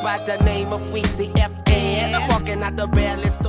by the name of Weezy FN. I'm walking out the rail, it's